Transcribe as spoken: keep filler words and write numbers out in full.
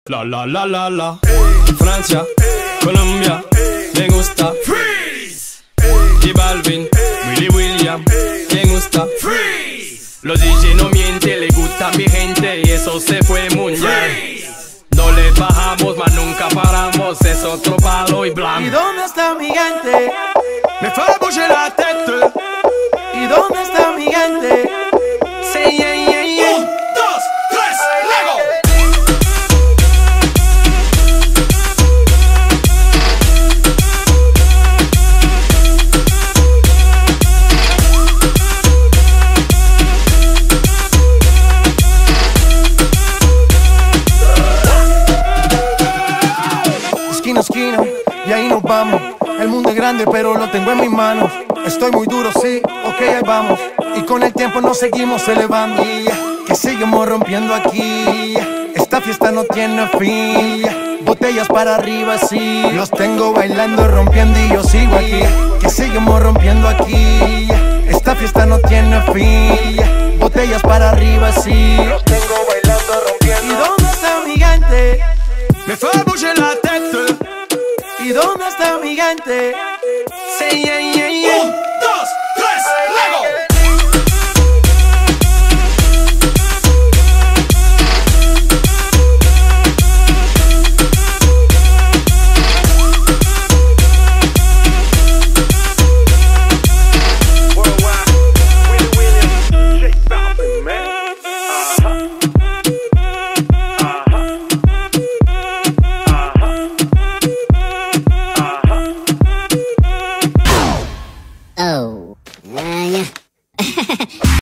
La la la la la. Francia, Colombia, me gusta Freeze. Y Balvin, Willy William, me gusta Freeze. Los D J no mienten, le gusta mi gente y eso se fue mundial. No le bajamos, mas nunca paramos, es otro palo y blanco. ¿Y dónde está mi gente? Me fait bouger la tête. ¿Y dónde está mi gente? Say yeah, yeah, yeah. Un, dos, tres, Lego. Esquina a esquina, y ahí nos vamos. El mundo es grande, pero lo tengo en mis manos. Estoy muy duro, sí, ok, ahí vamos. Y con el tiempo nos seguimos elevando. Que seguimos rompiendo aquí. Esta fiesta no tiene fin. Botellas para arriba, sí. Los tengo bailando, rompiendo y yo sigo aquí. Que seguimos rompiendo aquí. Esta fiesta no tiene fin. Botellas para arriba, sí. Los tengo bailando, rompiendo. ¿Y dónde está mi gente? Me fait bouger la tête. ¿Y dónde está mi gente?